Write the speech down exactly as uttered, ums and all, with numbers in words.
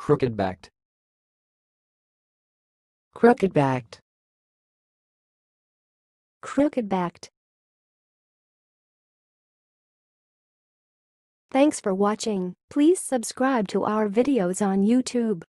Crookedbacked. Crookedbacked. Crookedbacked. Thanks for watching. Please subscribe to our videos on YouTube.